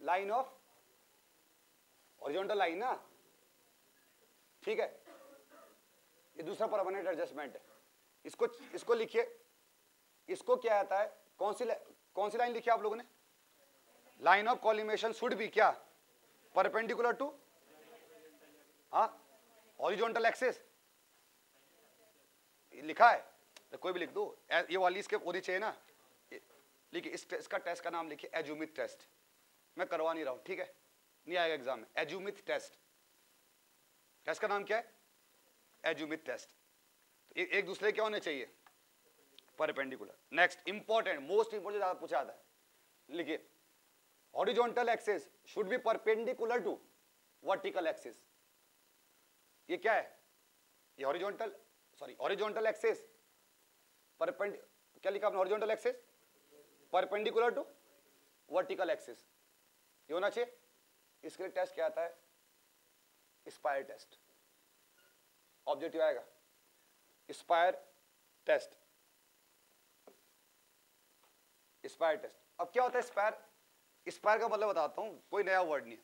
Line of horizontal line ना, ठीक है। ये दूसरा परमानेंट एडजस्टमेंट है। इसको लिखिए, इसको क्या आता है, कौन सी लाइन लिखी आप लोगों ने? Line of collimation should be क्या? परपेंडिकुलर टू हॉरिजॉन्टल एक्सिस लिखा है तो कोई भी लिख दो, ये वाली इसके होनी चाहिए ना। लिखिए इसका टेस्ट का नाम लिखिए एजुमिथ टेस्ट। मैं करवा नहीं रहा हूं, ठीक है, नहीं आएगा एग्जाम में। एजुमिथ टेस्ट, टेस्ट का नाम क्या है? Azimuth test. एक दूसरे क्या होने चाहिए? Perpendicular. Next important, most important, ज्यादा पूछा जाता है, लिखिए horizontal axis should be perpendicular to vertical axis. ये क्या है? ये हॉरिजॉन्टल एक्सिस क्या लिखा आपने? Horizontal axis perpendicular to vertical axis, ये होना चाहिए। इसके लिए टेस्ट क्या आता है? Spire test. ऑब्जेक्टिव आएगा स्पायर टेस्ट। Spire test. अब क्या होता है स्पायर? स्पायर का मतलब बताता हूं, कोई नया वर्ड नहीं है।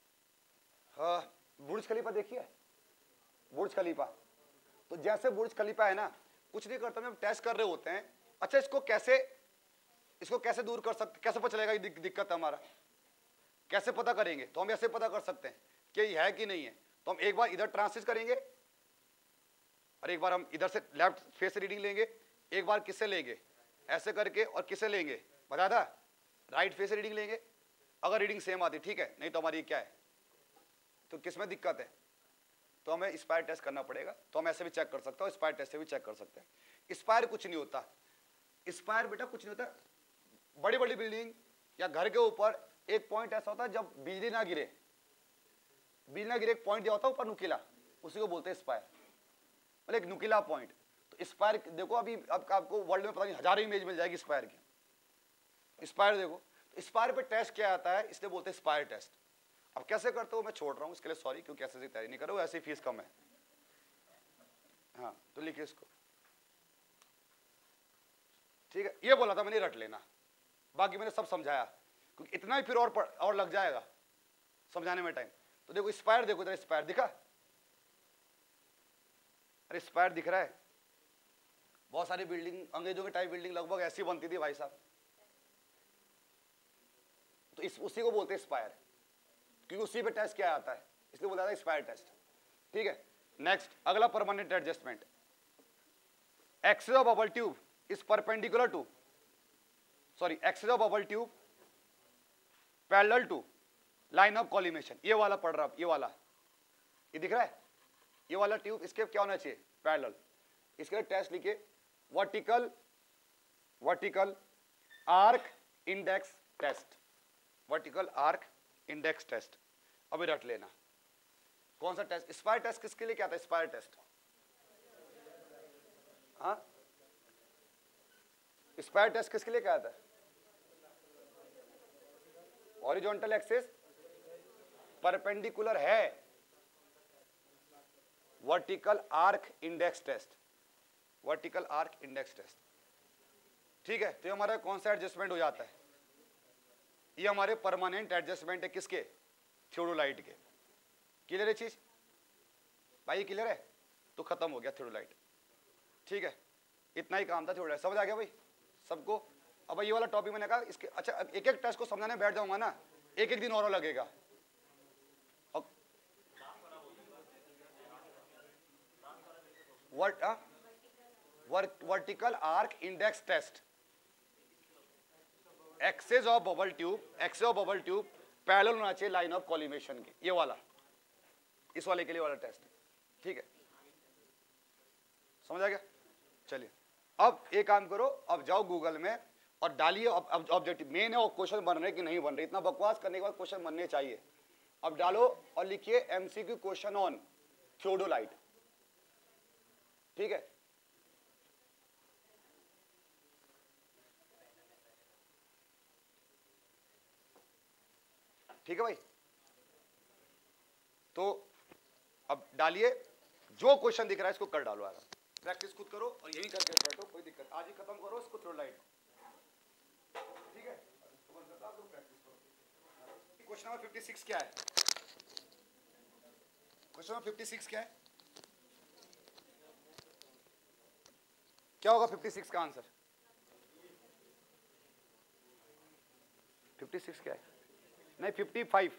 बुर्ज खलीफा देखिए, बुर्ज खलीफा, तो जैसे बुर्ज खलीफा है ना, कुछ नहीं करता, हम टेस्ट कर रहे होते हैं। अच्छा इसको कैसे दूर कर सकते, कैसे पता चलेगा ये दिक्कत है हमारा, कैसे पता करेंगे? तो हम ऐसे पता कर सकते हैं कि ये है कि नहीं है। तो हम एक बार इधर ट्रांसलेट करेंगे और एक बार हम इधर से लेफ्ट फेस से रीडिंग लेंगे, एक बार किससे लेंगे? ऐसे करके, और किससे लेंगे बता था? राइट फेस से रीडिंग लेंगे। अगर रीडिंग सेम आती ठीक है, नहीं तो हमारी क्या है, तो किस में दिक्कत है, तो हमें स्पायर टेस्ट करना पड़ेगा। तो हम ऐसे भी चेक कर सकते हो, स्पायर टेस्ट से भी चेक कर सकते हैं। स्पायर कुछ नहीं होता, स्पायर बेटा कुछ नहीं होता। बड़ी बड़ी बिल्डिंग या घर के ऊपर एक पॉइंट ऐसा होता है जब बिजली ना गिरे, एक पॉइंट दिया होता है ऊपर नुकीला, उसी को बोलते हैं स्पायर, मतलब एक नुकीला पॉइंट। तो स्पायर देखो, अभी अब आपको वर्ल्ड में पता नहीं हजारों इमेज मिल जाएगी स्पायर की। स्पायर देखो, स्पायर पे टेस्ट क्या आता है, इसलिए बोलते हैं स्पायर टेस्ट। अब कैसे करते हो मैं छोड़ रहा हूं, इसके लिए सॉरी, क्योंकि ऐसे से तैयारी नहीं करो, ऐसी फीस कम है। हाँ तो लिखिए इसको, ठीक है। ये बोला था मैंने, रट लेना, बाकी मैंने सब समझाया, क्योंकि इतना ही फिर और लग जाएगा समझाने में टाइम। तो देखो स्पायर, देखो इधर स्पायर दिखा, अरे स्पायर दिख रहा है। बहुत सारी बिल्डिंग, अंग्रेजों के टाइप बिल्डिंग लगभग ऐसी बनती थी भाई साहब, तो उसी को बोलते हैं स्पायर, क्योंकि उसी पे टेस्ट किया जाता है, इसलिए बोला जाता है स्पायर टेस्ट, ठीक है। नेक्स्ट अगला permanent adjustment, axis of bubble tube is perpendicular to, axis of bubble tube parallel to line of collimation. ये वाला पढ़ रहा, ये वाला, ये दिख रहा है, ये वाला ट्यूब, इसके क्या होना चाहिए? पैरेलल। इसके लिए टेस्ट लिखिए vertical arc index test, vertical arc index test. अभी रट लेना कौन सा टेस्ट। स्पायर टेस्ट किसके लिए क्या आता है? स्पायर टेस्ट, हाँ स्पायर टेस्ट किसके लिए क्या आता है? हॉरिजॉन्टल एक्सिस परपेंडिकुलर है, vertical arc index test, vertical arc index test, ठीक है। तो हमारा कौन सा एडजस्टमेंट हो जाता है? ये हमारे परमानेंट एडजस्टमेंट है, किसके? थियोडोलाइट के। क्लियर है चीज भाई? क्लियर है? तो खत्म हो गया थियोडोलाइट, ठीक है। इतना ही काम था थियोडोलाइट, समझ आ गया भाई सबको? अब ये वाला टॉपिक मैंने कहा इसके, अच्छा एक एक टेस्ट को समझाने बैठ जाऊंगा ना, एक एक दिन और लगेगा। Vertical arc index test, axis of bubble tube parallel होना चाहिए लाइन ऑफ कॉलिमेशन के, ये वाला, इस वाले के लिए वाला टेस्ट, ठीक है। समझ आ गया? चलिए अब एक काम करो, अब जाओ गूगल में और डालिए ऑब्जेक्टिव, मेन है वो क्वेश्चन बन रहे कि नहीं बन रहे, इतना बकवास करने के बाद क्वेश्चन बनने चाहिए। अब डालो और लिखिए एमसीक्यू क्वेश्चन ऑन थियोडोलाइट, ठीक है। ठीक है भाई, तो अब डालिए, जो क्वेश्चन दिख रहा है इसको कर डालो, आगे प्रैक्टिस खुद करो और यही करके बैठो, कोई दिक्कत, आज ही खत्म करो इसको थियोडोलाइट, ठीक है। प्रैक्टिस करो। क्वेश्चन नंबर 56 क्या है? क्वेश्चन नंबर 56 क्या है? क्या होगा 56 का आंसर? 56 क्या है? नहीं 55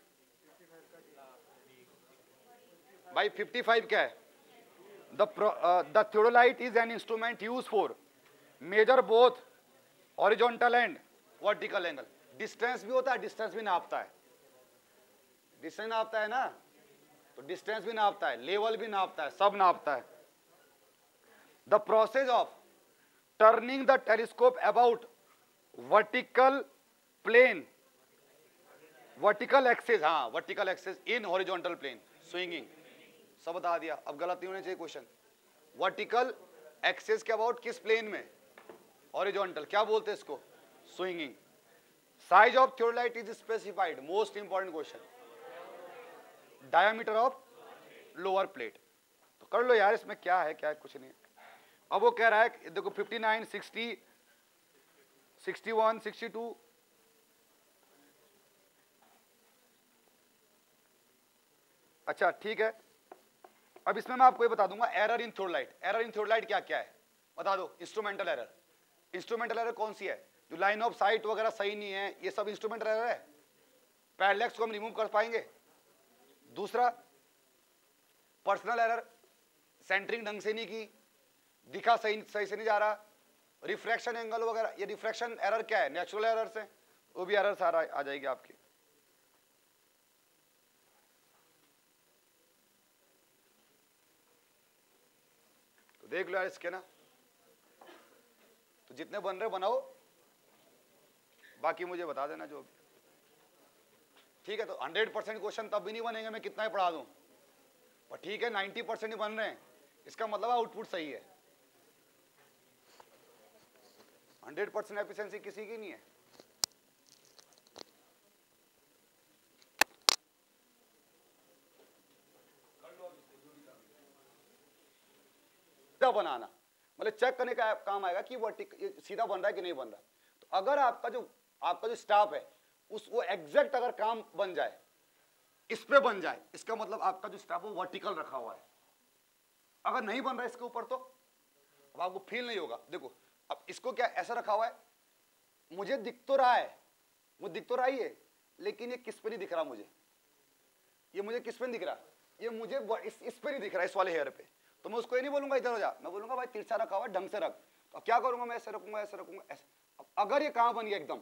भाई 55 क्या है? The theodolite is an instrument used for measure both horizontal and vertical angle. Distance भी होता है, डिस्टेंस भी नापता है, डिस्टेंस नापता है ना, तो डिस्टेंस भी नापता है, लेवल भी नापता है, सब नापता है. The process of turning the telescope about vertical plane, vertical axis, हाँ vertical axis in horizontal plane, swinging, सब बता दिया. अब गलत नहीं होने चाहिए क्वेश्चन. वर्टिकल एक्सिस के अबाउट किस प्लेन में? हॉरिजॉन्टल. क्या बोलते हैं इसको? Swinging. Size of theodolite is specified, most important question. Diameter of lower plate. तो कर लो यार, इसमें क्या है, क्या है? कुछ नहीं. अब वो कह रहा है देखो 59, 60, 61, 62. अच्छा ठीक है. अब इसमें मैं आपको ये बता दूंगा error in theodolite. Error in theodolite क्या क्या है बता दो. Instrumental error. इंस्ट्रूमेंटल एरर कौन सी है? जो लाइन ऑफ साइट वगैरह सही नहीं है, ये सब इंस्ट्रूमेंटल एरर है. पैरेलैक्स को हम रिमूव कर पाएंगे. दूसरा पर्सनल एरर, सेंटरिंग ढंग से नहीं की, दिखा सही से नहीं जा रहा, रिफ्रैक्शन एंगल वगैरह. ये रिफ्रैक्शन एरर क्या है? नेचुरल एरर से, वो भी एरर सारा आ जाएगी आपकी. तो देख लो यार इसके ना, तो जितने बन रहे बनाओ, बाकी मुझे बता देना जो भी. ठीक है. तो 100% क्वेश्चन तब भी नहीं बनेंगे मैं कितना ही पढ़ा दूं, पर ठीक है 90% ही बन रहे हैं, इसका मतलब आउटपुट सही है. 100% एफिशिएंसी किसी की नहीं है. सीधा बनाना मतलब चेक करने का काम आएगा कि वो सीधा बन रहा है कि नहीं बन रहा. तो अगर आपका जो स्टाफ है उस वो एग्जैक्ट अगर काम बन जाए, इस पे बन जाए, इसका मतलब आपका जो स्टाफ वो वर्टिकल रखा हुआ है. अगर नहीं बन रहा है इसके ऊपर, तो अब आपको फील नहीं होगा. देखो अब इसको क्या ऐसा रखा हुआ है, मुझे दिख तो रहा है, मुझे दिख तो रहा ही है, लेकिन ये किस पे नहीं दिख रहा मुझे, ये मुझे किस पे नहीं दिख रहा, ये मुझे इस पे नहीं दिख रहा, इस वाले हेयर पे. तो मैं उसको ये नहीं बोलूंगा इधर हो जा, मैं बोलूंगा भाई तिरछा रखा हुआ ढंग से रख. तो अब क्या करूंगा मैं? ऐसे रखूंगा, ऐसे रखूंगा, ऐसे. अब अगर ये कहां बन गया एकदम,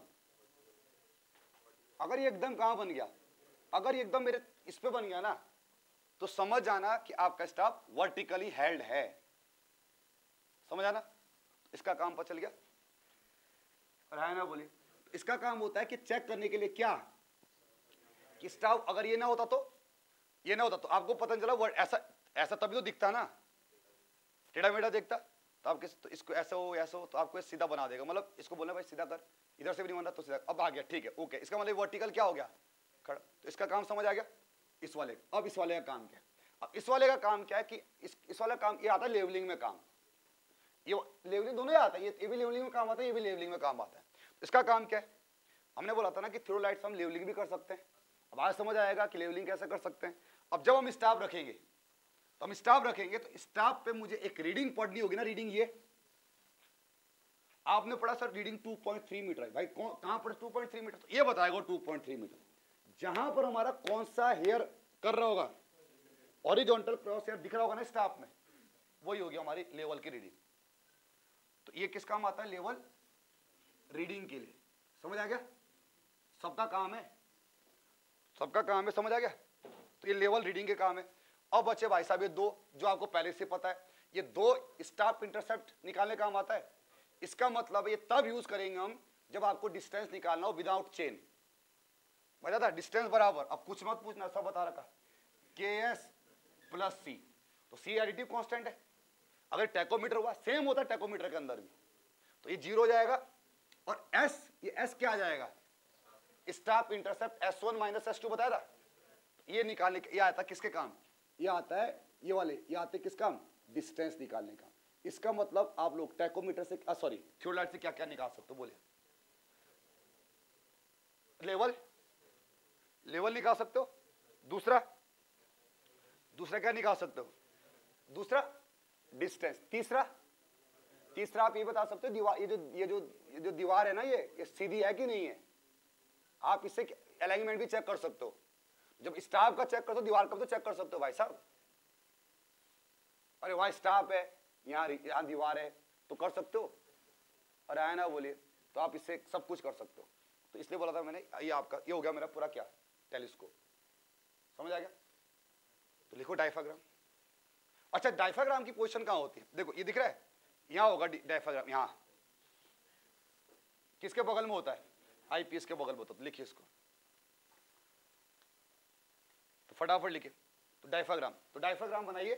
अगर ये एकदम कहां बन गया, अगर ये एकदम मेरे इस पे बन गया ना, तो समझ जाना कि आपका स्टाफ वर्टिकली हेल्ड है. समझ आना? इसका काम पता चल गया. है ना? बोलिए. इसका काम होता है कि चेक करने के लिए क्या, कि स्टाफ अगर ये ना होता तो, ये ना होता तो आपको पता नहीं चला. ऐसा ऐसा तभी तो दिखता ना, टेढ़ा मेढ़ा देखता. तो आप तो इसको ऐसा हो ऐसा हो, तो आपको सीधा बना देगा. मतलब इसको बोलना भाई सीधा कर, इधर से भी नहीं बन रहा तो सीधा. अब आ गया, ठीक है, ओके. इसका मतलब वर्टिकल क्या हो गया? खड़ा. तो इसका काम समझ आ गया इस वाले. अब इस वाले का काम क्या है? अब इस वाले का काम क्या है कि इस वाला काम ये आता है लेवलिंग में काम. ये लेवलिंग दोनों ही आता है, ये भी लेवलिंग में काम आता है, ये भी लेवलिंग में काम आता है. इसका काम क्या है? हमने बोला था ना कि थियोडोलाइट हम लेवलिंग भी कर सकते हैं. अब आज समझ आएगा कि लेवलिंग कैसे कर सकते हैं. अब जब हम स्टाफ रखेंगे, तो हम स्टाफ रखेंगे तो स्टाफ पे मुझे एक रीडिंग पढ़नी होगी ना. रीडिंग ये आपने पढ़ा सर रीडिंग 2.3 मीटर है. भाई कहां पर 2.3 मीटर? तो ये बताएगा 2.3 मीटर जहां पर हमारा कौन सा हेयर कर रहा होगा, हॉरिजॉन्टल क्रॉस हेयर दिख रहा होगा ना स्टाफ में, वही होगी हमारी लेवल की रीडिंग. तो ये किस काम आता है? लेवल रीडिंग के लिए. समझ आ गया? सबका काम है, सबका काम है. समझ आ गया? तो ये लेवल रीडिंग के काम है. अब बच्चे भाई साहब ये दो जो आपको पहले से पता है, ये दो स्टाफ इंटरसेप्ट निकालने का काम आता है. इसका मतलब ये तब यूज करेंगे हम जब आपको डिस्टेंस निकालना हो विदाउट चेन. बता था डिस्टेंस बराबर, अब कुछ मत पूछना, सब बता रखा, KS प्लस C. तो C एडिटिव कांस्टेंट है. अगर टैकोमीटर हुआ सेम होता है टैकोमीटर के अंदर भी, तो ये 0 हो जाएगा. और S, ये S क्या आ जाएगा? Staff intercept S1 minus S2 बताया था. ये निकालने ये आता है किसके काम? ये आता है ये वाले, ये आते किस काम? डिस्टेंस निकालने का. इसका मतलब आप लोग टैकोमीटर से सॉरी थियोडोलाइट से क्या क्या निकाल सकते हो? बोले. लेवल निकाल सकते हो। दूसरा क्या निकाल सकते हो? दूसरा डिस्टेंस। तीसरा आप ये बता सकते हो दीवार, ये जो दीवार है ना, ये सीधी है कि नहीं है। आप इससे अलाइनमेंट भी चेक कर सकते हो। जब स्टाफ का चेक करते हो, दीवार का तो चेक कर सकते हो भाई साहब। अरे वहां स्टाफ है, यहाँ दीवार है, तो कर सकते हो। अरे आया ना बोलिए, तो आप इससे सब कुछ कर सकते हो। तो इसलिए बोला था मैंने, ये आपका ये हो गया मेरा पूरा क्या, टेलीस्कोप। समझ आ गया? तो लिखो डायफ्राम। अच्छा, डायफ्राम की पोजीशन कहां होती है? देखो ये दिख रहा है, यहां होगा डायफ्राम। यहां किसके बगल में होता है? आईपीएस के बगल में होता है। तो लिखिए इसको, तो फटाफट लिखिए। तो डायफ्राम बनाइए,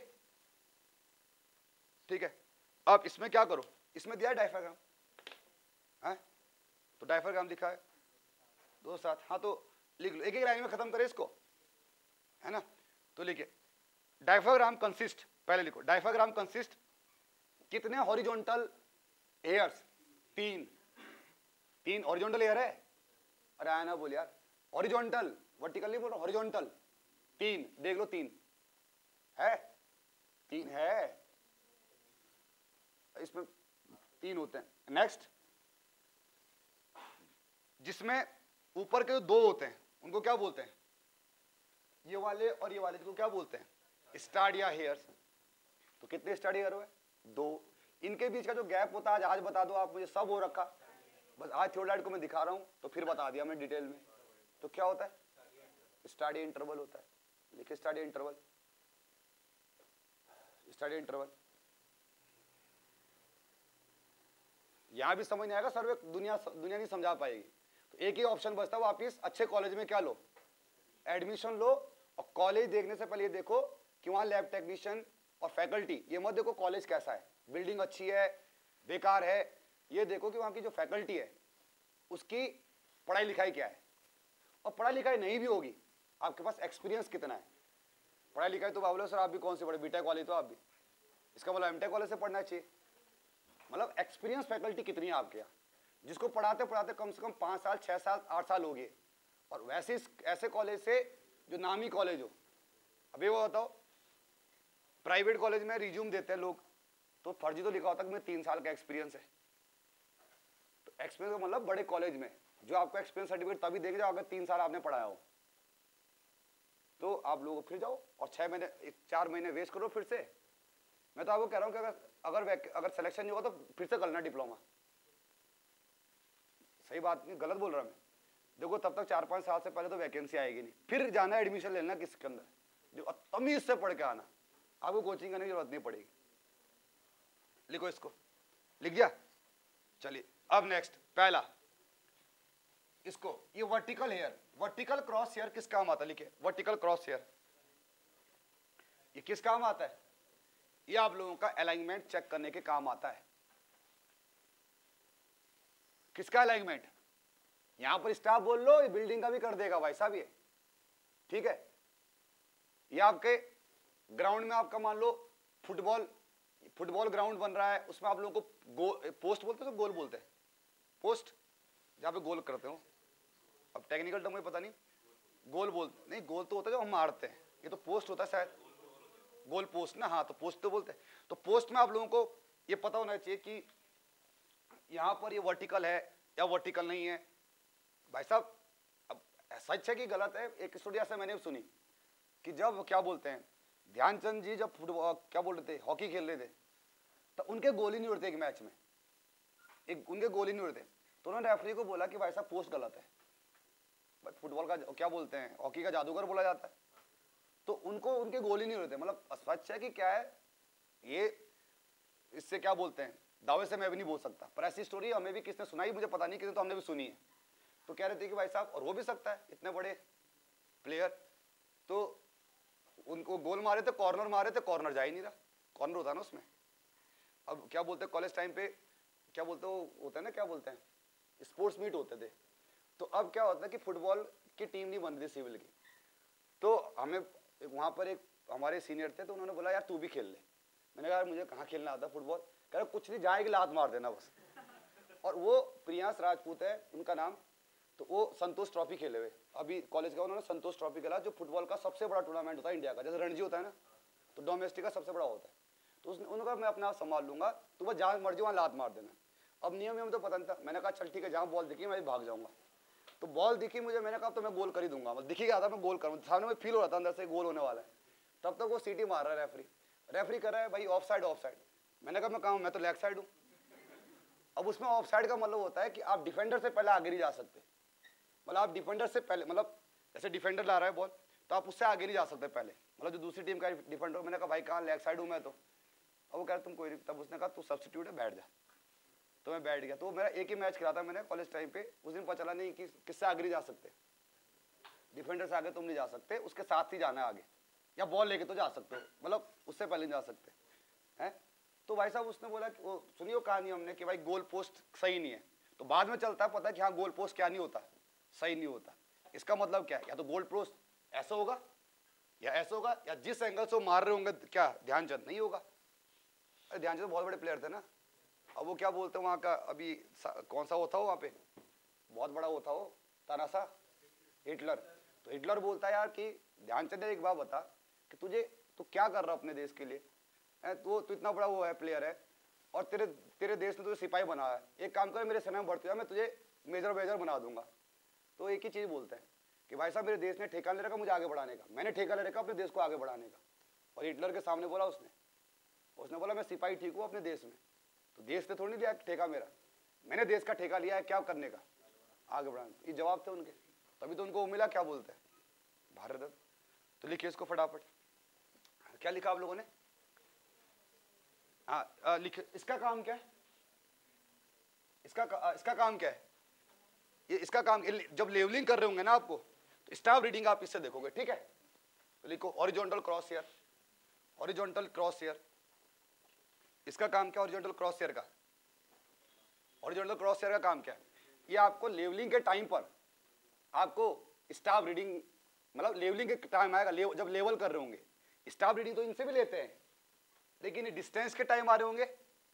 ठीक है। अब इसमें क्या करो, इसमें दिया है डायफ्राम है, तो डायफ्राम लिखा है 2 7। हाँ तो लिख लो, एक एक लाइन में खत्म करें इसको, है ना। तो लिखिए डायफ्राम कंसिस्ट, पहले लिखो डायफ्राम कंसिस्ट कितने हॉरिजॉन्टल एयर्स? 3 हॉरिजॉन्टल एयर है। अरे आया ना बोल यार, हॉरिजॉन्टल, वर्टिकल नहीं बोल रहा, हॉरिजॉन्टल 3। देख लो 3 है, 3 है, इसमें 3 होते हैं। नेक्स्ट, जिसमें ऊपर के 2 होते हैं उनको क्या बोलते हैं? ये वाले और ये वाले को क्या बोलते हैं? Stadia hairs. तो कितने स्टार्डिया हेयर हुए? 2। इनके बीच का जो गैप होता है आज बता दो आप मुझे, सब हो रखा, बस आज थ्योरलाइट को मैं दिखा रहा हूं तो फिर बता दिया मैं डिटेल में। तो क्या होता है? स्टार्डिया इंटरवल होता है। लिखिए स्टार्डिया इंटरवल, स्टार्डिया इंटरवल। यहां भी समझ नहीं आएगा सर, दुनिया नहीं समझा पाएगी। तो एक ही ऑप्शन बचता है, वापिस अच्छे कॉलेज में क्या लो, एडमिशन लो। और कॉलेज देखने से पहले ये देखो कि वहां लैब टेक्नीशियन और फैकल्टी, ये मत देखो कॉलेज कैसा है, बिल्डिंग अच्छी है बेकार है, ये देखो कि वहां की जो फैकल्टी है उसकी पढ़ाई लिखाई क्या है। और पढ़ाई लिखाई नहीं भी होगी, आपके पास एक्सपीरियंस कितना है। पढ़ाई लिखाई तो बोलो सर आप भी कौन से पढ़े, बीटेक वाले तो आप भी, इसका मतलब एमटेक वाले से पढ़ना चाहिए। मतलब एक्सपीरियंस फैकल्टी कितनी है आपके यहाँ, जिसको पढ़ाते पढ़ाते कम से कम 5 साल 6 साल 8 साल हो गए। और वैसे ऐसे कॉलेज से जो नामी कॉलेज हो, अभी वो बताओ प्राइवेट कॉलेज में रिज्यूम देते हैं लोग, तो फर्जी तो लिखा होता है कि मैं 3 साल का एक्सपीरियंस है। तो एक्सपीरियंस का मतलब बड़े कॉलेज में जो आपको एक्सपीरियंस सर्टिफिकेट तभी देंगे जब अगर 3 साल आपने पढ़ाया हो। तो आप लोग फिर जाओ और 6 महीने 4 महीने वेस्ट करो फिर से। मैं तो आपको कह रहा हूं कि अगर सिलेक्शन नहीं होगा तो फिर से करना डिप्लोमा। सही बात नहीं, गलत बोल रहा मैं। देखो तब तक 4-5 साल से पहले तो वैकेंसी आएगी नहीं, फिर जाना एडमिशन लेना किसके अंदर, जो तमीज से पढ़ के आना, आपको कोचिंग करने की जरूरत नहीं पड़ेगी। लिखो इसको, लिख दिया। चलिए अब नेक्स्ट, पहला इसको, ये vertical hair, vertical cross hair किस काम आता है? लिखिए वर्टिकल क्रॉस हेयर, ये किस काम आता है? ये आप लोगों का अलाइनमेंट चेक करने के काम आता है। किसका अलाइनमेंट? यहां पर स्टाफ बोल लो, ये बिल्डिंग का भी कर देगा भाई साहब ये, ठीक है। ये आपके ग्राउंड में आपका मान लो फुटबॉल ग्राउंड बन रहा है, उसमें आप लोगों को पोस्ट बोलते हैं तो गोल बोलते हैं, पोस्ट जहां पे गोल करते हो, अब टेक्निकल टर्म मुझे पता नहीं, गोल बोलते नहीं, गोल तो होता है जो हम मारते हैं, ये तो पोस्ट होता है शायद, गोल पोस्ट ना, हाँ तो पोस्ट तो बोलते हैं। तो पोस्ट में आप लोगों को ये पता होना चाहिए कि यहां पर ये वर्टिकल है या वर्टिकल नहीं है। भाई साहब अब सच है कि गलत है, एक स्टोरी ऐसे मैंने सुनी कि जब क्या बोलते हैं ध्यानचंद जी जब फुटबॉल क्या बोल रहे थे, हॉकी खेल रहे थे, तो उनके गोल ही नहीं उड़ते एक मैच में, उनके गोल ही नहीं उड़ते। तो उन्होंने रेफरी को बोला कि भाई साहब पोस्ट गलत है, बट फुटबॉल का क्या बोलते हैं, हॉकी का जादूगर बोला जाता है, तो उनको उनके गोल ही नहीं उड़ते। मतलब सच है कि क्या है ये, इससे क्या बोलते हैं, दावे से मैं भी नहीं बोल सकता, पर ऐसी स्टोरी हमें भी किसने सुनाई मुझे पता नहीं, किसी तो हमने भी सुनी है। तो कह रहे थे कि भाई साहब, और हो भी सकता है इतने बड़े प्लेयर, तो उनको गोल मारे थे, कॉर्नर मारे थे, कॉर्नर जा ही नहीं रहा, कॉर्नर होता है ना उसमें। अब क्या बोलते हैं कॉलेज टाइम पे, क्या बोलते होता है ना, क्या बोलते हैं, स्पोर्ट्स मीट होते थे। तो अब क्या होता है कि फुटबॉल की टीम नहीं बन रही सिविल की, तो हमें वहां पर एक हमारे सीनियर थे, तो उन्होंने बोला यार तू भी खेल ले। मैंने कहा यार मुझे कहाँ खेलना आता फुटबॉल, कह रहे कुछ नहीं, जाएगी लात मार देना बस। और वो प्रियांश राजपूत है उनका नाम, तो वो संतोष ट्रॉफी खेले हुए, अभी कॉलेज का उन्होंने संतोष ट्रॉफी खेला, जो फुटबॉल का सबसे बड़ा टूर्नामेंट होता है इंडिया का, जैसे रणजी होता है ना, तो डोमेस्टिक का सबसे बड़ा होता है। तो उसने उन्होंने कहा मैं अपना आप संभाल लूंगा, तो वह जहाँ मर्जी वहाँ लात मार देना। अब नियम तो पता नहीं था, मैंने कहा चल ठीक है, जहाँ बॉल दिखी मैं भाग जाऊंगा। तो बॉल दिखी मुझे, मैंने कहा तो मैं गोल कर ही दूंगा, मतलब दिखी गया था मैं गोल करूँ, सामने में फील हो रहा था अंदर से गोल होने वाला है। तब तक वो सीटी मार रहा है रेफरी कर रहा है भाई ऑफ साइड ऑफ साइड। मैंने कहा मैं कहा मैं तो लेग साइड हूँ। अब उसमें ऑफ साइड का मतलब होता है कि आप डिफेंडर से पहले आगे नहीं जा सकते, मतलब आप डिफेंडर से पहले, मतलब जैसे डिफेंडर ला रहा है बॉल तो आप उससे आगे नहीं जा सकते पहले, मतलब जो दूसरी टीम का डिफेंडर। मैंने कहा भाई कहाँ, लेग साइड हूँ मैं तो। अब वो कह रहा तुम कोई नहीं, तब उसने कहा तू सब्स्टिट्यूट है बैठ जा, तो मैं बैठ गया। तो मेरा एक ही मैच खेला था मैंने कॉलेज टाइम पे, उस दिन पता चला नहीं कि किससे आगे नहीं जा सकते, डिफेंडर से आगे तुम नहीं जा सकते, उसके साथ ही जाना है आगे, या बॉल लेके तो जा सकते हो, मतलब उससे पहले नहीं जा सकते हैं। तो भाई साहब उसने बोला कि वो सुनियो कहानी हमने कि भाई गोल पोस्ट सही नहीं है, तो बाद में चलता है पता कि हाँ गोल पोस्ट क्या नहीं होता, सही नहीं होता। इसका मतलब क्या है, या तो गोल पोस्ट ऐसा होगा या ऐसा होगा, या जिस एंगल से वो मार रहे होंगे क्या ध्यानचंद नहीं होगा। अरे ध्यानचंद बहुत बड़े प्लेयर थे ना। अब वो क्या बोलते हैं वहाँ का, अभी कौन सा होता हो वहाँ पे बहुत बड़ा होता हो तानासा, हिटलर। तो हिटलर बोलता है यार कि ध्यानचंद एक बात बता कि तू क्या कर रहा है अपने देश के लिए, तू इतना बड़ा वो है प्लेयर है, और तेरे देश ने तुझे सिपाही बनाया है, एक काम कर मेरे सेना में भर्ती हुआ, मैं तुझे मेजर बना दूंगा। तो एक ही चीज़ बोलते हैं कि भाई साहब मेरे देश ने ठेका ले रखा मुझे आगे बढ़ाने का, मैंने ठेका ले रखा अपने देश को आगे बढ़ाने का। और हिटलर के सामने बोला उसने बोला मैं सिपाही ठीक हूँ अपने देश में, तो देश ने थोड़ी नहीं लिया ठेका मेरा, मैंने देश का ठेका लिया है क्या करने का, आगे बढ़ाने। ये जवाब थे उनके, तभी तो उनको मिला क्या बोलते हैं भारत रत्न। तो लिखिए इसको फटाफट, क्या लिखा आप लोगों ने, हाँ लिखिए इसका काम क्या है, इसका काम क्या है, ये इसका काम, जब लेवलिंग कर रहे होंगे ना आपको तो स्टाफ रीडिंग आप इससे देखोगे, ठीक है। तो लिखो horizontal cross hair, horizontal cross hair, इसका काम क्या, हॉरिजॉन्टल क्रॉस हेयर का, हॉरिजॉन्टल क्रॉस हेयर का काम क्या है, ये आपको लेवलिंग के टाइम पर आपको स्टाफ रीडिंग, मतलब लेवलिंग के टाइम आएगा, जब लेवल कर रहे होंगे, स्टाफ रीडिंग तो इनसे भी लेते हैं, लेकिन डिस्टेंस के टाइम आ रहे होंगे,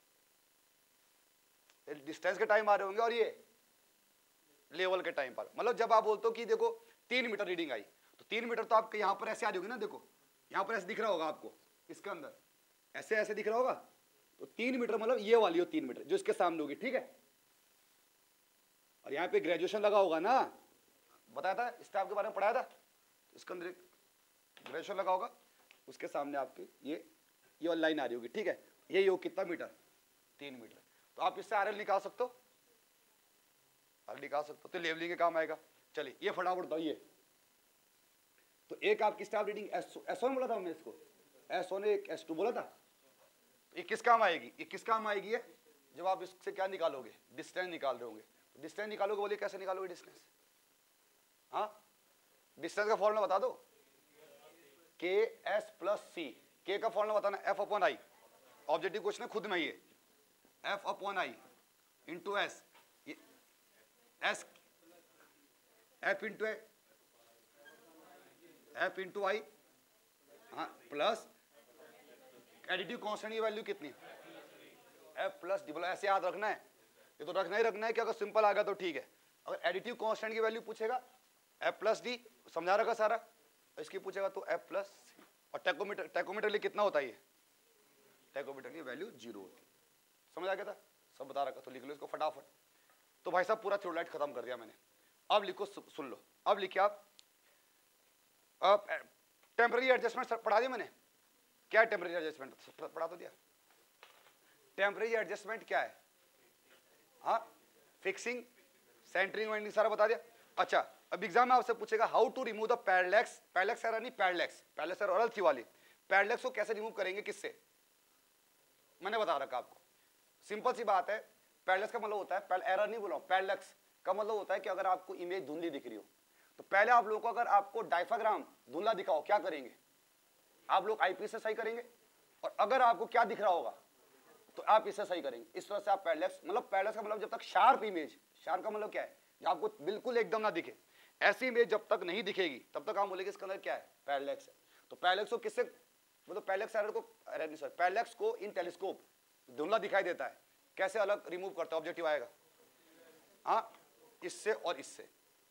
डिस्टेंस के टाइम आ रहे होंगे, और ये लेवल के टाइम पर, मतलब जब आप बोलते हो कि देखो 3 मीटर रीडिंग आई, तो 3 मीटर तो आपके यहां पर ऐसे आ रही होगी ना, देखो यहां पर ऐसे दिख रहा होगा आपको, इसके अंदर ऐसे दिख रहा होगा, तो 3 मीटर मतलब ये वाली हो 3 मीटर जो इसके सामने होगी, ठीक है। और यहाँ पे ग्रेजुएशन लगा होगा ना, बताया था स्टाफ के बारे में पढ़ाया था, इसके अंदर ग्रेजुएशन लगा होगा, उसके सामने आपकी ये वाली लाइन आ रही होगी, ठीक है। ये हो कितना मीटर, 3 मीटर। तो आप इससे आरएल निकाल सकते हो, आरएल निकाल सकते हो, तो लेवलिंग के काम आएगा। चलिए ये फटाफट बताओ, ये तो एक आपकी स्टाफ रीडिंग S1 बोला था हमने, इसको S1 एक S2 बोला था, ये किस काम आएगी, ये किस काम आएगी है, जब आप इससे क्या निकालोगे, डिस्टेंस निकाल रहे होंगे। तो डिस्टेंस निकालोगे, बोलिए कैसे निकालोगे डिस्टेंस, हाँ डिस्टेंस का फॉर्मूला बता दो, KS + C, K का फॉर्मूला बताना F/I, ऑब्जेक्टिव क्वेश्चन है खुद में, ये F/I into S, S F into I, हाँ प्लस एडिटिव कांस्टेंट की वैल्यू कितनी, F + D, बोला ऐसे याद रखना है, ये तो रखना ही रखना है कि अगर सिंपल आ गया तो ठीक है। अगर एडिटिव कांस्टेंट की वैल्यू पूछेगा F + D, समझा रखा सारा, इसकी पूछेगा तो F + C। और टैकोमीटर लिए कितना होता है, ये टैकोमीटर की वैल्यू 0 होती है, समझ आ गया था, सब बता रखा, तो लिख लो इसको फटाफट। तो भाई साहब पूरा थ्योरलाइट खत्म कर दिया मैंने, अब लिखो सुन लो, अब लिखिए आप टेम्पररी एडजस्टमेंट पढ़ा दिया मैंने, क्या है टेम्पररी एडजस्टमेंट, पढ़ा तो दिया। टेम्पररी एडजस्टमेंट क्या है, हाँ फिक्सिंग, सेंटरिंग वाइंडिंग सारा बता दिया। अच्छा अब एग्जाम में आपसे पूछेगा how to remove the parallax, parallax error नहीं, पैरेलैक्स एरर थी वाली, पैरेलैक्स को कैसे रिमूव करेंगे, किससे, मैंने बता रखा आपको, सिंपल सी बात है। पैरेलैक्स का मतलब होता है, एरर नहीं बोला, पैरेलैक्स का मतलब होता है कि अगर आपको इमेज धुंधली दिख रही हो, तो पहले आप लोगों को, अगर आपको डायफ्राग्राम धुंधला दिखाओ क्या करेंगे, आप लोग आईपीस से सही करेंगे, और अगर आपको क्या दिख रहा होगा तो आप इससे सही करेंगे। इस तरह से आप पैरेलैक्स, मतलब पैरेलैक्स का मतलब जब तक शार्प इमेज, शार्प का मतलब क्या है, जब आपको बिल्कुल एकदम ना दिखे, ऐसी इमेज जब तक नहीं दिखेगी तब तक आप बोलेंगे इसके अंदर क्या है, पैरेलैक्स है। तो पैरेलैक्स को किससे, मतलब पैरेलैक्स एरर को, अरे नहीं सर, पैरेलैक्स को इन टेलीस्कोप धुंधला दिखाई देता है, कैसे अलग रिमूव करता है, ऑब्जेक्टिव आएगा, हाँ इससे और इससे,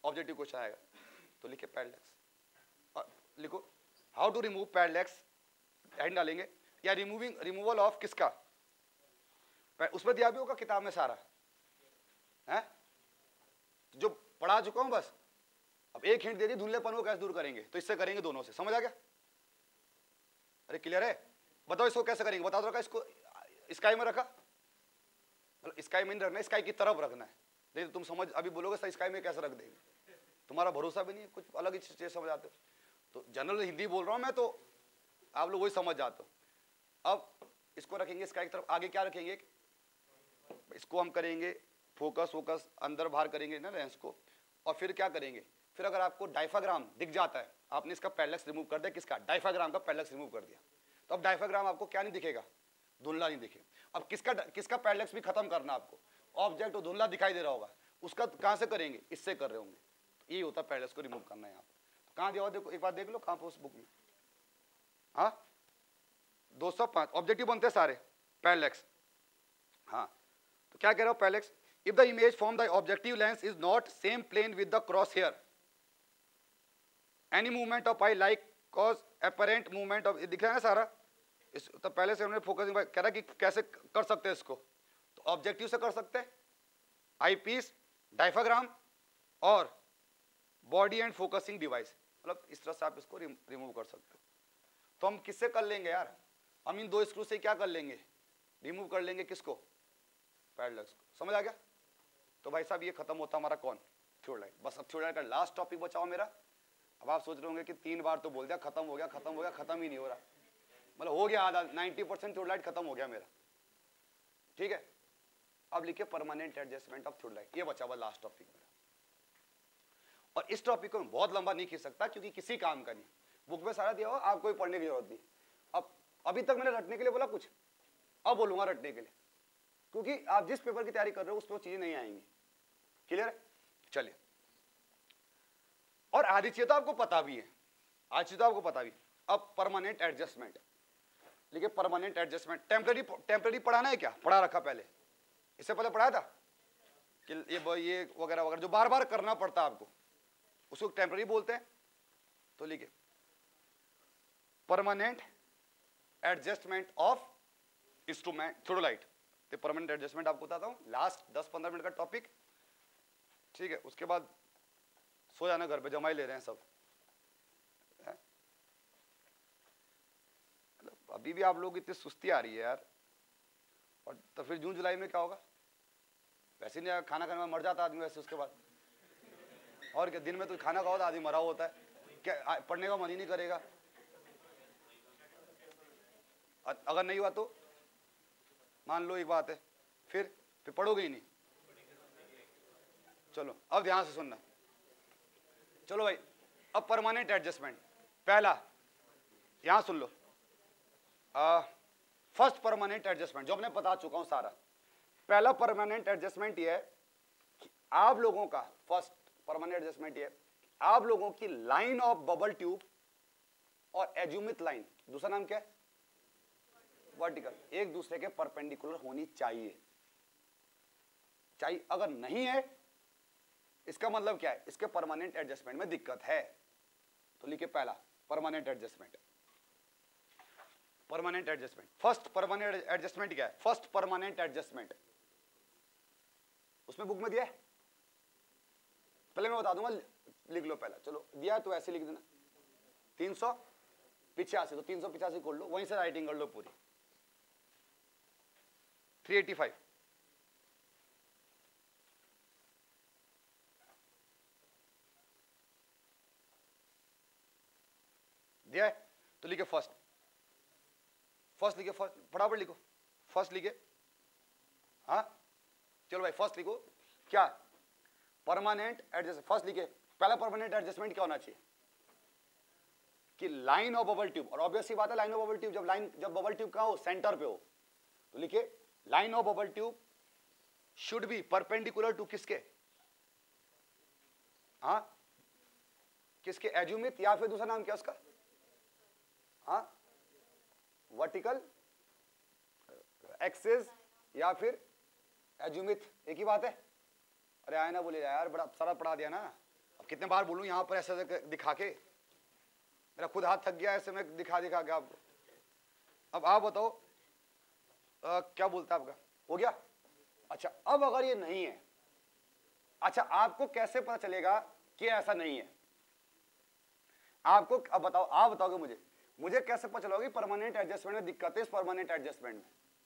ऑब्जेक्टिव क्वेश्चन आएगा। तो लिखे पैरेलैक्स, और लिखो how to remove parallax, heading डालेंगे, या रिमूवल ऑफ किसका, उसमें दिया भी होगा किताब में सारा है, जो पढ़ा चुका हूं बस। अब एक हिंट दे दी, धुंधलेपन को कैसे दूर करेंगे, तो इससे करेंगे दोनों से, समझ आ गया? अरे क्लियर है? बताओ इसको कैसे करेंगे, बता दो। रखा इसको स्काई में रखा, मतलब स्काई में नहीं रखना, स्काई की तरफ रखना है। नहीं तो तुम समझ अभी बोलोगे सर स्काई में कैसे रख देंगे, तुम्हारा भरोसा भी नहीं है, कुछ अलग ही चीज समझ आते हो। तो जनरल हिंदी बोल रहा हूं मैं, तो आप लोग वही समझ जाते हो। अब इसको रखेंगे स्काई की तरफ, आगे क्या रखेंगे, इसको हम करेंगे फोकस अंदर बाहर करेंगे ना लेंस को, और फिर क्या करेंगे, फिर अगर आपको डायफ्राग्राम दिख जाता है, आपने इसका पैरेलैक्स रिमूव कर दिया, किसका, डायफ्राग्राम का पैरेलैक्स रिमूव कर दिया, तो अब डायफ्राग्राम आपको क्या नहीं दिखेगा, धुंधला नहीं दिखेगा। अब किसका पैरेलैक्स भी खत्म करना आपको, ऑब्जेक्ट धुंधला दिखाई दे रहा होगा, उसका कहां से करेंगे, इससे कर रहे होंगे। तो ये होता है पैरेलैक्स को रिमूव करना है। यहाँ तो कहां दिया हुआ देखो, एक बार देख लो कहां पर उस बुक में। हाँ 205 ऑब्जेक्टिव बनते हैं सारे पैरेलैक्स। हाँ तो क्या कह रहा हूं, parallax, if the image from the objective lens is not same plane with the cross hair, any movement of eye like cause apparent movement of, दिख रहा है ना सारा। इस तो पहले से हमने फोकस कह रहा कि कैसे कर सकते हैं इसको, तो ऑब्जेक्टिव से कर सकते हैं, आई पीस, डायफ्राग्राम और बॉडी एंड फोकसिंग डिवाइस, मतलब इस तरह से आप इसको रिमूव कर सकते हो। तो हम किससे कर लेंगे यार, हम इन दो स्क्रू से क्या कर लेंगे, रिमूव कर लेंगे किसको, पैरेलैक्स को। समझ आ गया? तो भाई साहब ये खत्म होता हमारा कौन, थ्योरलाइट। बस अब थ्योरलाइट का लास्ट टॉपिक बचाओ मेरा। अब आप सोच रहे होंगे कि 3 बार तो बोल दिया, खत्म हो गया, खत्म ही नहीं हो रहा, मतलब हो गया आधा, 90% थ्योरलाइट खत्म हो गया मेरा। ठीक है, अब लिखिए परमानेंट एडजस्टमेंट ऑफ थ्योरलाइट, ये बचा हुआ लास्ट टॉपिक मेरा। और इस टॉपिक को मैं बहुत लंबा नहीं खींच सकता क्योंकि किसी काम का नहीं, बुक में सारा दिया हुआ, आपको भी पढ़ने की जरूरत नहीं। अब अभी तक मैंने रटने के लिए बोला कुछ, अब बोलूंगा रटने के लिए, क्योंकि आप जिस पेपर की तैयारी कर रहे हो उसमें चीजें नहीं आएंगी। क्लियर है? चलिए, और आधी चीजें तो आपको पता भी है, आज चीजें तो आपको पता भी। अब परमानेंट एडजस्टमेंट लिखिए, परमानेंट एडजस्टमेंट। टेम्पररी पढ़ाना है क्या, पढ़ा रखा पहले, इससे पहले पढ़ाया था कि ये वगैरह वगैरह जो बार बार करना पड़ता है आपको, उसको टेम्पररी बोलते हैं। तो लिखिए permanent adjustment of instrument theodolite. तो परमानेंट एडजस्टमेंट आपको बताता हूं, लास्ट 10-15 मिनट का टॉपिक। ठीक है, उसके बाद सो जाना घर पे, जमा ही ले रहे हैं सब। अभी भी आप लोग इतनी सुस्ती आ रही है यार, और तो फिर जून जुलाई में क्या होगा, वैसे नहीं खाना खाने में मर जाता आदमी वैसे उसके बाद, और क्या दिन में तो खाना खाओ तो आदमी मरा होता है, क्या पढ़ने का मन ही नहीं करेगा। अगर नहीं हुआ तो मान लो एक बात है, फिर पढ़ोगे ही नहीं। चलो अब ध्यान से सुनना, चलो भाई अब परमानेंट एडजस्टमेंट, पहला यहां सुन लो, फर्स्ट परमानेंट एडजस्टमेंट जो हमने बता चुका हूं सारा। पहला परमानेंट एडजस्टमेंट ये है कि आप लोगों का, फर्स्ट परमानेंट एडजस्टमेंट ये है, आप लोगों की लाइन ऑफ बबल ट्यूब और एज्यूमिथ लाइन, दूसरा नाम क्या है, वर्टिकल, एक दूसरे के परपेंडिकुलर होनी चाहिए। अगर नहीं है इसका मतलब क्या है, इसके परमानेंट एडजस्टमेंट में दिक्कत है। तो लिखिए पहला permanent adjustment, permanent adjustment. First permanent adjustment क्या है, फर्स्ट परमानेंट एडजस्टमेंट उसमें बुक में दिया है, पहले मैं बता दूंगा, लिख लो पहला। चलो दिया तो ऐसे लिख देना, 385, तो 385 खोल लो, वहीं से राइटिंग कर लो पूरी। 385 दिया है, तो लिखे फर्स्ट लिखे, फर्स्ट फटाफट लिखो, फर्स्ट लिखे। हाँ चलो भाई फर्स्ट लिखो, क्या परमानेंट एडजस्टमेंट, फर्स्ट लिखे। पहला परमानेंट एडजस्टमेंट क्या होना चाहिए कि लाइन ऑफ बबल ट्यूब, और ऑब्वियस सी बात है लाइन ऑफ बबल ट्यूब, जब बबल ट्यूब कहां हो, सेंटर पे हो, तो लिखे line of bubble tube should be perpendicular to किसके, हाँ किसके, एज्यूमिथ, या फिर दूसरा नाम क्या उसका, हाँ वर्टिकल एक्सिस या फिर एज्यूमिथ, एक ही बात है। अरे आए ना बोले यार, बड़ा सारा पढ़ा दिया ना, अब कितने बार बोलूं यहाँ पर ऐसे दिखा के, मेरा खुद हाथ थक गया ऐसे में दिखा दिखा के आपको। अब आप बताओ क्या बोलता है आपका, हो गया? अच्छा, अब अगर ये नहीं है, अच्छा आपको कैसे पता चलेगा कि ऐसा नहीं है? आपको अब बताओ, आप बताओगे मुझे कैसे पता चलोगे परमानेंट एडजस्टमेंट में दिक्कत है? इस परमानेंट एडजस्टमेंट में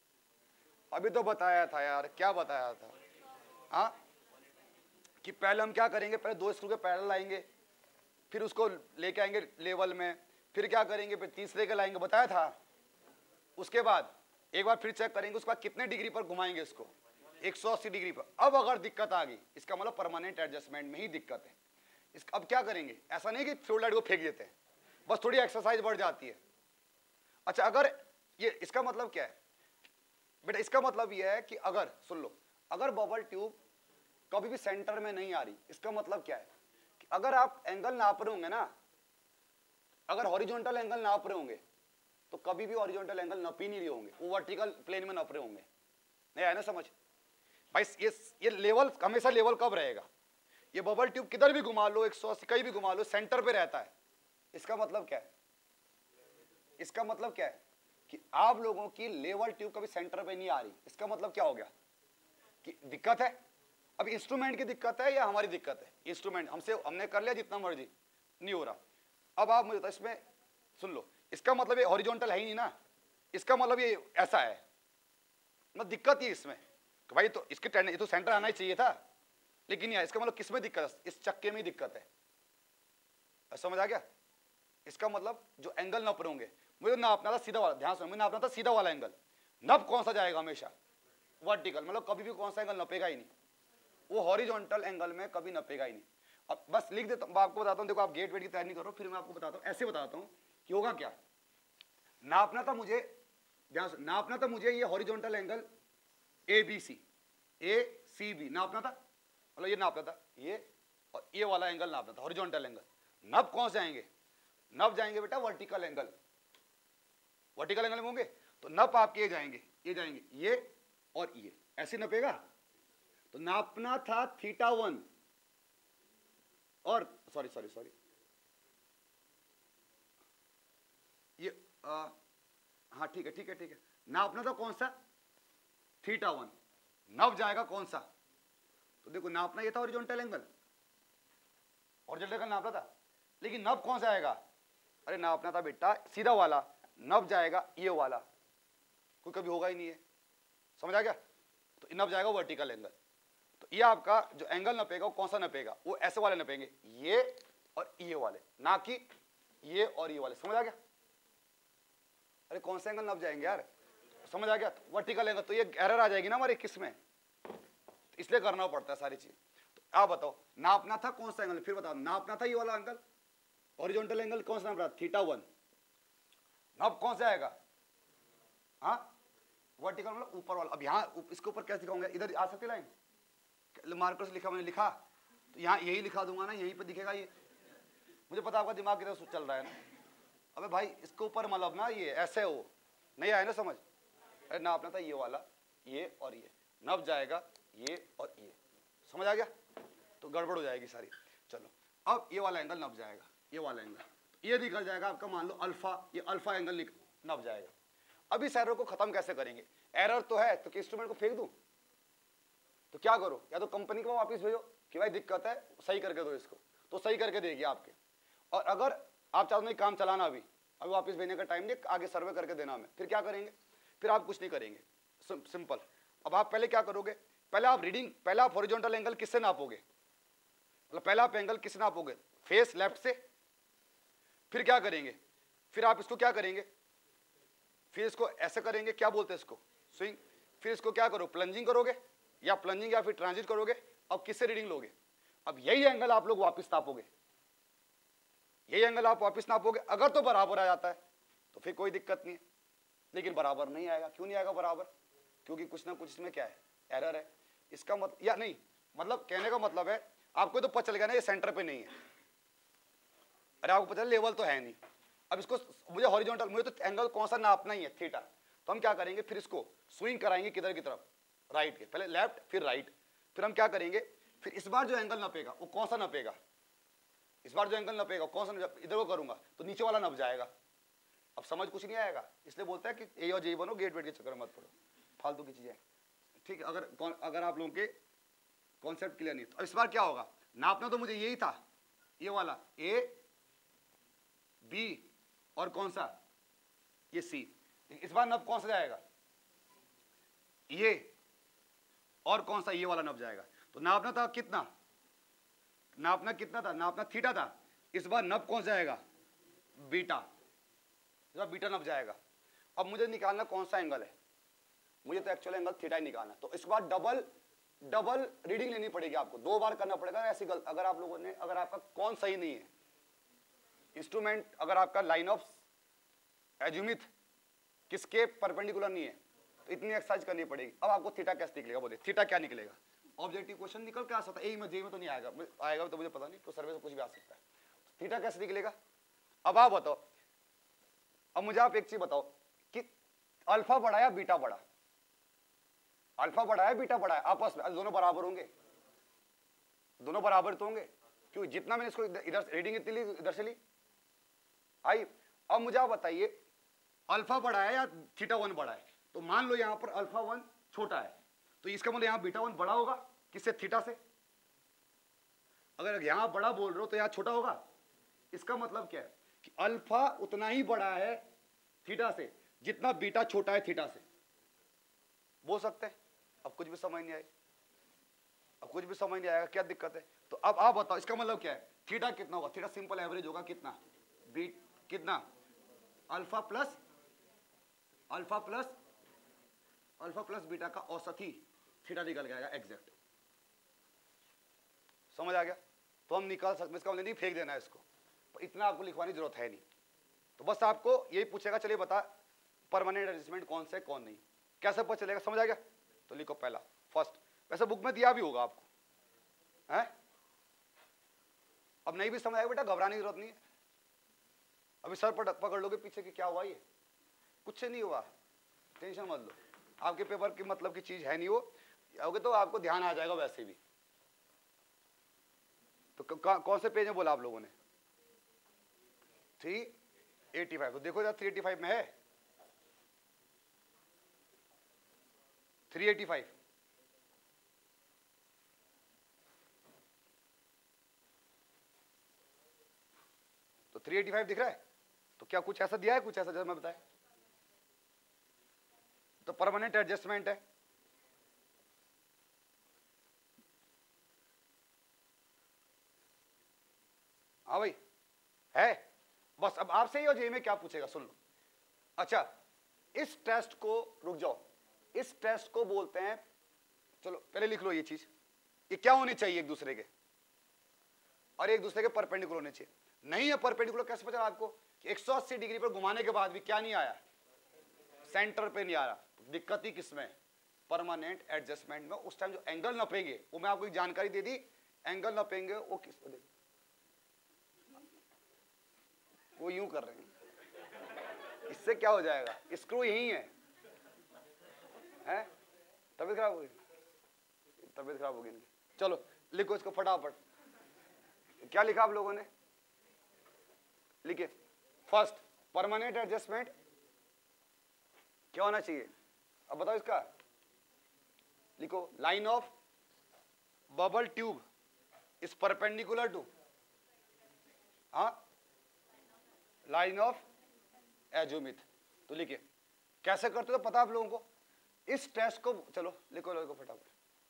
अभी तो बताया था यार, क्या बताया था? हाँ, कि पहले हम क्या करेंगे, पहले 2 स्क्रू के पैरेलल लाएंगे, फिर उसको लेके आएंगे लेवल में, फिर क्या करेंगे, फिर तीसरे के लाएंगे, बताया था। उसके बाद एक बार फिर चेक करेंगे, उसके बाद कितने डिग्री पर घुमाएंगे इसको, 180 डिग्री पर। अब अगर दिक्कत आ गई, इसका मतलब परमानेंट एडजस्टमेंट में ही दिक्कत है। अब क्या करेंगे, ऐसा नहीं कि फ्लोर लाइट को फेंक देते हैं, बस थोड़ी एक्सरसाइज बढ़ जाती है। अच्छा, अगर ये, इसका मतलब क्या है बेटा? इसका मतलब ये है कि अगर, सुन लो, अगर बबल ट्यूब कभी भी सेंटर में नहीं आ रही, इसका मतलब क्या है कि अगर आप एंगल नाप रहे होंगे ना, अगर हॉरिजॉन्टल एंगल नाप रहे होंगे तो कभी भी हॉरिजॉन्टल एंगल नप ही नहीं रहे होंगे, वो वर्टिकल प्लेन में नप रहे होंगे। नहीं आया ना समझ भाई? ये लेवल हमेशा लेवल कब रहेगा? ये बबल ट्यूब किधर भी घुमा लो, 180 कहीं भी घुमा लो, सेंटर पे रहता है। इसका मतलब क्या है? इसका मतलब क्या है कि आप लोगों की लेवल ट्यूब कभी सेंटर पे नहीं आ रही। इसका मतलब क्या हो गया कि दिक्कत है। अब इंस्ट्रूमेंट की दिक्कत है या हमारी दिक्कत है? इंस्ट्रूमेंट हमने कर लिया जितना मर्जी, नहीं हो रहा। अब आप मुझे इसमें सुन लो, इसका मतलब ये हॉरिजॉन्टल है ही नहीं ना, इसका मतलब ये ऐसा है, मतलब दिक्कत ही इसमें कि भाई तो इसके ये तो सेंटर आना ही चाहिए था, लेकिन यार इसका मतलब किसमें दिक्कत है? इस चक्के में ही दिक्कत है। समझ आ गया? इसका मतलब जो एंगल नप रहे होंगे, मुझे नापना था सीधा वाला, ध्यान सुनो, मुझे नापना था सीधा वाला एंगल। नप कौन सा जाएगा? हमेशा वर्टिकल, मतलब कभी भी कौन सा एंगल नपेगा ही नहीं, वो हॉरिजॉन्टल एंगल में कभी नपेगा ही नहीं। अब बस लिख देता हूं, आपको बताता हूं, देखो आप गेट वेट की तैयारी नहीं करो, फिर मैं आपको बताता हूं, ऐसे बताता हूं कि होगा क्या। नापना था मुझे, ध्यान से, नापना था मुझे ये हॉरिजॉन्टल एंगल ABC, ACB नापना था, मतलब ये नापना था, ये और ये वाला एंगल नापना था, हॉरिजॉन्टल एंगल। नप कौन से आएंगे? नप जाएंगे बेटा वर्टिकल एंगल, वर्टिकल एंगल में होंगे तो नप आपके ये जाएंगे, ये और ये, ऐसे नपेगा। तो नापना था θ1 और सॉरी ये हाँ ठीक है, नापना था कौन सा? θ1। नप जाएगा कौन सा? तो देखो नापना ये था हॉरिजॉन्टल एंगल, नापना था, लेकिन नप कौन सा आएगा? अरे नापना था बेटा सीधा वाला, नप जाएगा ये वाला, कोई कभी होगा ही नहीं है। समझ आ गया? तो नप जाएगा वर्टिकल एंगल। तो ये आपका जो एंगल नपेगा वो कौन सा नपेगा? वो ऐसे वाले नपेंगे, ये और ये वाले, ना कि ये और ये वाले। समझ आ गया? अरे कौन सा एंगल नप जाएंगे यार? समझ आ गया? Vertical angle. तो ये एरर आ जाएगी ना हमारे किस में, इसलिए करना पड़ता है सारी चीज। तो आप बताओ नापना था कौन सा एंगल, फिर बताओ नापना था ये वाला एंगल, हॉरिजॉन्टल एंगल कौन सा नाप रहा? θ1। नप कौन सा आएगा? हाँ वर्टिकल, मतलब ऊपर वाला। अब यहाँ इसके ऊपर कैसे दिखाऊंगा? इधर आ सकती लाइन, मार्कर से लिखा, मैंने लिखा तो यहाँ यही लिखा दूंगा ना, यहीं पे दिखेगा ये। मुझे पता आपका दिमाग किधर चल रहा है ना। अबे भाई इसके ऊपर मतलब ना ये ऐसे हो, नहीं आया ना समझ? अरे नापना था ये वाला, ये और ये, नप जाएगा ये और ये। समझ आ गया? तो गड़बड़ हो जाएगी सारी। चलो अब ये वाला एंगल नप जाएगा, ये वाला एंगल, ये निकल जाएगा आपका, मान लो अल्फा, ये अल्फा एंगल नप जाएगा। अब इस एरर को खत्म कैसे करेंगे? एरर तो है तो इंस्ट्रूमेंट को फेंक दूं? तो क्या करो, या तो कंपनी को वापस भेजो कि भाई दिक्कत है सही करके दो इसको, तो सही करके देगी आपके। और अगर आप चाहते नहीं काम चलाना, अभी वापस भेजने का टाइम नहीं, आगे सर्वे करके देना हमें, फिर क्या करेंगे? फिर आप कुछ नहीं करेंगे, सिंपल। अब आप पहले क्या करोगे? पहले आप रीडिंग, पहले आप हॉरिजॉन्टल एंगल किससे नापोगे? मतलब पहला आप एंगल किससे नापोगे? फेस लेफ्ट से। फिर क्या करेंगे? फिर आप इसको क्या करेंगे? फिर इसको ऐसे करेंगे, क्या बोलते हैं इसको? स्विंग। फिर इसको क्या करो? प्लंजिंग करोगे, या प्लंजिंग या फिर ट्रांजिट करोगे। अब किससे रीडिंग लोगे? अब यही एंगल आप लोग वापस नापोगे, यही एंगल आप वापस नापोगे। अगर तो बराबर आ जाता है तो फिर कोई दिक्कत नहीं है, लेकिन बराबर नहीं आएगा। क्यों नहीं आएगा बराबर? क्योंकि कुछ ना कुछ इसमें क्या है, एरर है। इसका मतलब, या नहीं, मतलब कहने का मतलब है आपको तो पता चल गया ना ये सेंटर पे नहीं है। अरे आपको पता है लेवल तो है नहीं। अब इसको मुझे हॉरिजॉन्टल, मुझे तो एंगल कौन सा नापना ही है, थीटा। तो हम क्या करेंगे? फिर इसको स्विंग कराएंगे किधर की तरफ? राइट के, पहले लेफ्ट फिर राइट। फिर हम क्या करेंगे? फिर इस बार जो एंगल नपेगा वो कौन सा नपेगा? इस बार जो एंगल नपेगा कौन सा, इधर को करूंगा तो नीचे वाला नप जाएगा। अब समझ कुछ नहीं आएगा, इसलिए बोलता है कि ए और जे बनो, गेट वेट के चक्कर में मत पड़ो, फालतू की चीजें। ठीक है, अगर आप लोगों के कॉन्सेप्ट क्लियर नहीं, तो इस बार क्या होगा, नापना तो मुझे यही था, ये वाला ए बी और कौन सा ये सी। इस बार नप कौन सा जाएगा, ये, और कौन सा ये वाला नप जाएगा। तो नापना था कितना, नापना कितना था, नापना थीटा था। इस बार नप कौन सा जाएगा, बीटा, इस बार बीटा नप जाएगा। अब मुझे निकालना कौन सा एंगल है, मुझे तो एक्चुअल एंगल थीटा ही निकालना। तो इस बार डबल रीडिंग लेनी पड़ेगी आपको, 2 बार करना पड़ेगा। ऐसी गलत अगर आप लोगों ने, अगर आपका कौन सही नहीं है इंस्ट्रूमेंट, अगर आपका लाइन ऑफ एजुमिथ किसके परपेंडिकुलर नहीं है, तो इतनी एक्सरसाइज करनी पड़ेगी। अब आपको थीटा कैसे निकलेगा, बोले थीटा क्या निकलेगा, ऑब्जेक्टिव क्वेश्चन निकल के आ सकता है, ए में जे में तो नहीं आएगा, आएगा तो मुझे पता नहीं, तो सर्वे से कुछ भी आ सकता है। थीटा कैसे निकलेगा, अब आप बताओ, अब मुझे आप एक चीज बताओ कि अल्फा बड़ा या बीटा बड़ा, अल्फा बड़ा है बीटा बड़ा है, आपस में दोनों बराबर होंगे, दोनों बराबर तो होंगे, क्यों, जितना मैंने इसको इधर रीडिंग इतनी ली, इधर से ली आई। अब मुझे आप बताइए अल्फा बड़ा है या थीटा 1 बड़ा है, तो मान लो यहां पर अल्फा 1 छोटा है, तो इसका मतलब यहां बीटा 1 बड़ा होगा किससे, थीटा से। अगर यहां बड़ा बोल रहे हो तो यहां छोटा होगा, इसका मतलब क्या है कि अल्फा उतना ही बड़ा है थीटा से जितना बीटा छोटा है थीटा से, बोल सकते हैं। अब कुछ भी समझ नहीं आई, अब कुछ भी समझ नहीं आएगा, क्या दिक्कत है। तो अब आप बताओ इसका मतलब क्या है, थीटा कितना होगा, थीटा सिंपल एवरेज होगा कितना, बीट कितना, अल्फा प्लस बीटा का औसत ही थीटा निकल गया एग्जैक्ट, समझ आ गया। तो हम निकाल सकते, इसका मतलब नहीं फेंक देना है इसको, पर इतना आपको लिखवाने की जरूरत है नहीं। तो बस आपको यही पूछेगा, चलिए बता परमानेंट एडजस्टमेंट कौन से कौन नहीं, कैसे पता चलेगा, समझ आ गया। तो लिखो पहला फर्स्ट, वैसे बुक में दिया भी होगा आपको है, अब नहीं भी समझ आएगा बेटा घबराने की जरूरत नहीं है, अभी सर पर पकड़ लोगे पीछे कि क्या हुआ, ये कुछ नहीं हुआ, टेंशन मत लो, आपके पेपर की मतलब की चीज है नहीं वो, आओगे तो आपको ध्यान आ जाएगा वैसे भी। तो कौन से पेज में बोला आप लोगों ने, 385, तो देखो 385 में है 385, तो 385 दिख रहा है। तो क्या कुछ ऐसा दिया है, कुछ ऐसा जैसा मैं बताया, तो परमानेंट एडजस्टमेंट है। हाँ भाई है, बस अब आपसे ही और जे में क्या पूछेगा सुन लो। अच्छा इस टेस्ट को, रुक जाओ, इस टेस्ट को बोलते हैं, चलो पहले लिख लो ये चीज, ये क्या होने चाहिए एक दूसरे के, और एक दूसरे के परपेंडिकुलर होने चाहिए। नहीं है परपेंडिकुलर, कैसे पता आपको कि 180 डिग्री पर घुमाने के बाद भी क्या नहीं आया, सेंटर पे नहीं आ रहा। दिक्कत ही किसमें, परमानेंट एडजस्टमेंट में। उस टाइम जो एंगल नपेंगे वो मैं आपको एक जानकारी दे दी, एंगल नपेंगे वो किस, वो यूं कर रहे हैं, इससे क्या हो जाएगा, स्क्रू यही है, हैं? तबीयत खराब होगी, तबीयत खराब होगी इनकी। चलो लिखो इसको फटाफट, क्या लिखा आप लोगों ने, लिखिए फर्स्ट परमानेंट एडजस्टमेंट क्या होना चाहिए, अब बताओ इसका, लिखो line of bubble tube is perpendicular to, हाँ, लाइन ऑफ एजुमिथ। तो लिखिए कैसे करते हो पता आप लोगों को, इस टेस्ट को, चलो लिखो फटाफट,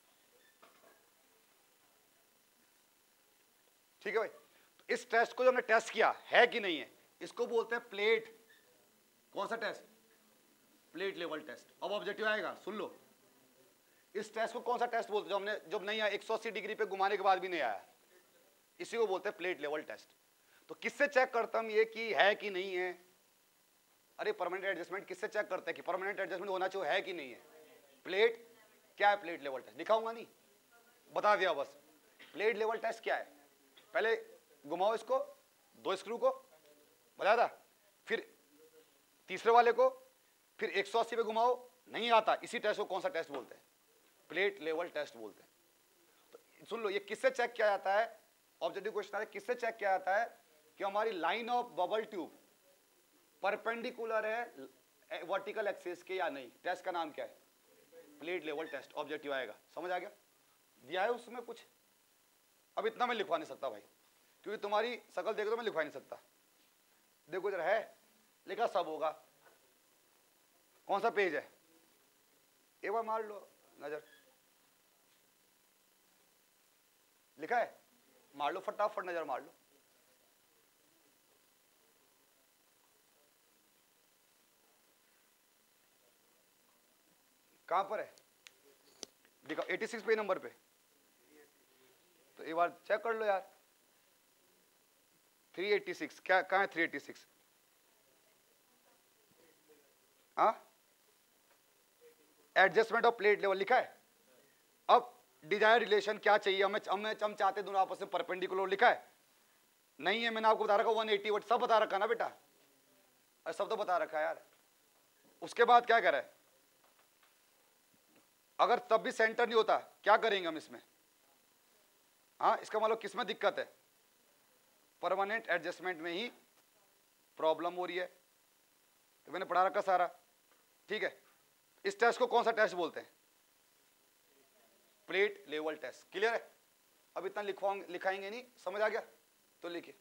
ठीक है भाई। तो इस टेस्ट को जो हमने टेस्ट किया है कि नहीं है, इसको बोलते हैं प्लेट, कौन सा टेस्ट, प्लेट लेवल टेस्ट। अब ऑब्जेक्टिव आएगा, सुन लो, इस टेस्ट को कौन सा टेस्ट बोलते हैं, जो हमने जब नहीं आया 180 डिग्री पे घुमाने के बाद भी नहीं आया, इसी को बोलते हैं प्लेट लेवल टेस्ट। तो किससे चेक करता हम ये कि है कि नहीं है, अरे परमानेंट एडजस्टमेंट किससे चेक करते हैं कि परमानेंट एडजस्टमेंट होना चाहिए है कि नहीं है, प्लेट, क्या है प्लेट लेवल टेस्ट, दिखाऊंगा नहीं, बता दिया बस। प्लेट लेवल टेस्ट क्या है, पहले घुमाओ इसको, 2 स्क्रू को बताया था, फिर तीसरे वाले को, फिर 180 पे घुमाओ, नहीं आता, इसी टेस्ट को कौन सा टेस्ट बोलते हैं, प्लेट लेवल टेस्ट बोलते हैं। तो सुन लो, ये किससे चेक किया जाता है, ऑब्जेक्टिव क्वेश्चन आ रहा है, किससे चेक किया जाता है कि हमारी line of bubble tube perpendicular है वर्टिकल एक्सिस के या नहीं। टेस्ट का नाम क्या है? Plate level test. ऑब्जेक्टिव आएगा, समझ आ गया? दिया है उसमें कुछ, अब इतना मैं लिखवा नहीं सकता भाई, क्योंकि तुम्हारी शकल देखो तो मैं लिखवा नहीं सकता। देखो इधर है लिखा, सब होगा। कौन सा पेज है? एक बार मार लो नजर, लिखा है? मार लो फटाफट, नजर मार लो। कहां पर है? दिखा 86 पेज नंबर पे। तो एक बार चेक कर लो यार। 386 क्या, कहां है 386? हाँ, एडजस्टमेंट ऑफ प्लेट लेवल लिखा है। अब डिजायर रिलेशन क्या चाहिए हमें? हम चाहते दोनों आपस में परपेंडिकुलर, लिखा है? नहीं है, मैंने आपको बता रखा 180 वोल्ट, सब बता रखा ना बेटा, अरे सब तो बता रखा है यार। उसके बाद क्या कर रहा है? अगर तब भी सेंटर नहीं होता क्या करेंगे हम इसमें? हाँ, इसका मतलब किसमें दिक्कत है? परमानेंट एडजस्टमेंट में ही प्रॉब्लम हो रही है। तो मैंने पढ़ा रखा सारा, ठीक है। इस टेस्ट को कौन सा टेस्ट बोलते हैं? Plate level test. क्लियर है? अब इतना लिखाएंगे नहीं, समझ आ गया? तो लिखिए,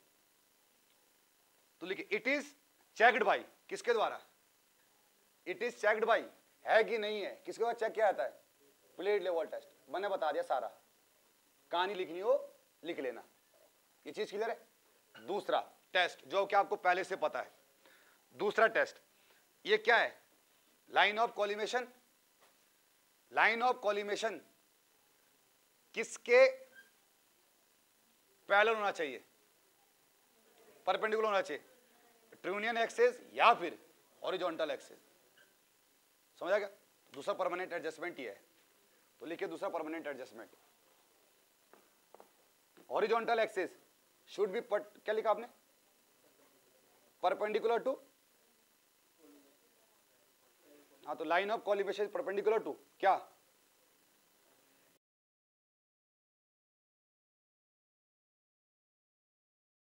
इट इज चेक्ड बाई, किसके द्वारा? इट इज चेक्ड बाई, है कि नहीं है, किसके द्वारा चेक किया जाता है? Plate level test. मैंने बता दिया सारा, कहानी लिखनी हो लिख लेना, ये चीज क्लियर है। दूसरा टेस्ट जो कि आपको पहले से पता है, दूसरा टेस्ट ये क्या है? Line of collimation. Line of collimation किसके पैरेलल होना चाहिए? परपेंडिकुलर होना चाहिए। ट्रिगोनियन एक्सिस या फिर हॉरिजॉन्टल एक्सिस। समझ आ गया? दूसरा परमानेंट एडजस्टमेंट ये है, तो लिखिए दूसरा permanent adjustment. Horizontal axis should be क्या लिखा आपने? परपेंडिकुलर टू, हाँ, तो line of collimation perpendicular to क्या?